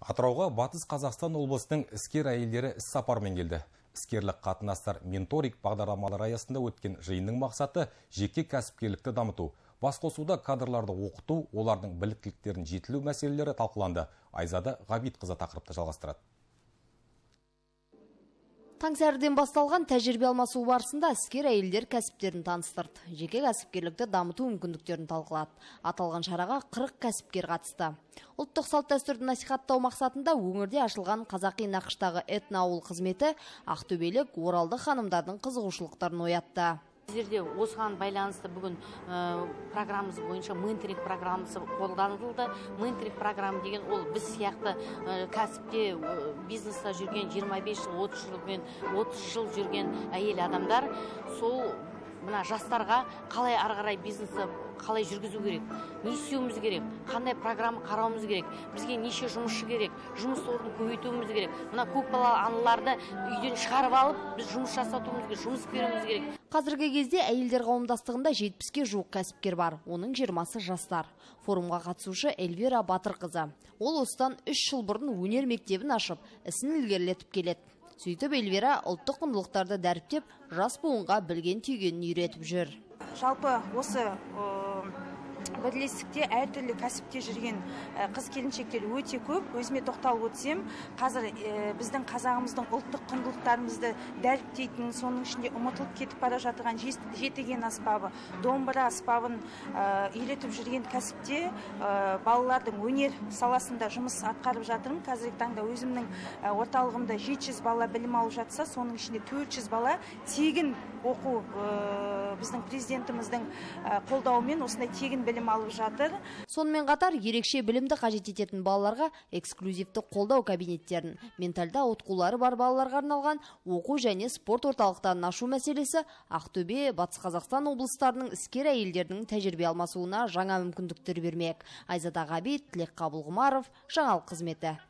Атырауға Батыс Қазақстан облысының іскер әйелдері іс сапармен келді. Іскерлік қатынастар менторик бағдарламалар аясында өткен жиынның мақсаты жеке кәсіпкерлікті дамыту. Басқосуда кадрларды оқыту, олардың біліктіліктерін жетілу мәселелері талқыланды. Айзада Ғабитқызы тақырыпты жалғастырады. Таңсәріден басталған тәжірибе алмасу барысында іскер әйелдер кәсіптерін таныстырды. Жеке кәсіпкерлікті дамыту мүмкіндіктерін талқылады. Аталған шараға 40 кәсіпкер қатысты. Ұлттық салт-дәстүрді насихаттау мақсатында өңірде ашылған қазақи нақыштағы этноауыл қызметі ақтөбелік оралды ханымдардың қызығушылықтарын оятты. Біздерде осыған байланысты бүгін программамыз бойынша менторинг программасы қолданылды. Менторинг программа деген ол біз сияқты кәсіпте бизнесте жүрген 25 жыл, 30 жыл жүрген әйел адамдар сол мына жастарға қалай ары қарай бизнесті қалай жүргізу керек, не істеуіміз керек, қандай программа қарауымыз керек, бізге неше жұмысшы керек, жұмыс орнын көбейтуіміз керек. Мына көпбалалы аналарды үйден шығарып алып, біз жұмыс жасатуымыз керек, жұмыс беруіміз керек. Қазіргі кезде әйелдер қауымдастығында 70-ке жуық кәсіпкер бар, оның 20-сы жастар. Форумға қатысушы Эльвира Батырқызы. Ол осыдан 3 жыл бұрын өнер мектебін ашып, ісін ілгерілетіп келеді. Сөйтіп Эльвира ұлттық құндылықтарды дәріптеп, жас буынға білген түйгенін үйретіп жүр. Жалпы осы бірлестікте әртүрлі кәсіпте жүрген қыз-келіншектер өте көп. Өзіме тоқталып өтсем, қазір біздің қазағымыздың ұлттық құндылықтарымызды дәріптейтін, соның ішінде ұмытылып кетіп бара жатқан жетіген аспабы, домбыра аспабын үйретіп жүрген кәсіпте балалардың өнер саласында жұмыс атқарып жатырмын. Қазіргі таңда өзімнің орталығымда 700 бала білім алып жатса, соның ішінде 400 бала тегін оқу біздің президентіміздің қолдауымен осындай тегін білім алып жатыр. Сонымен қатар ерекше білімді қажет ететін балаларға эксклюзивті қолдау кабинеттерін, ментальды ауытқулары бар балаларға арналған оқу және спорт орталықтарын ашу мәселесі Ақтөбе, Батыс Қазақстан облыстарының іскер әйелдерінің тәжірибе алмасуына жаңа мүмкіндіктер бермек. Айзада Ғабит, Тілек Қабылғұмаров, жаңалық қызметі.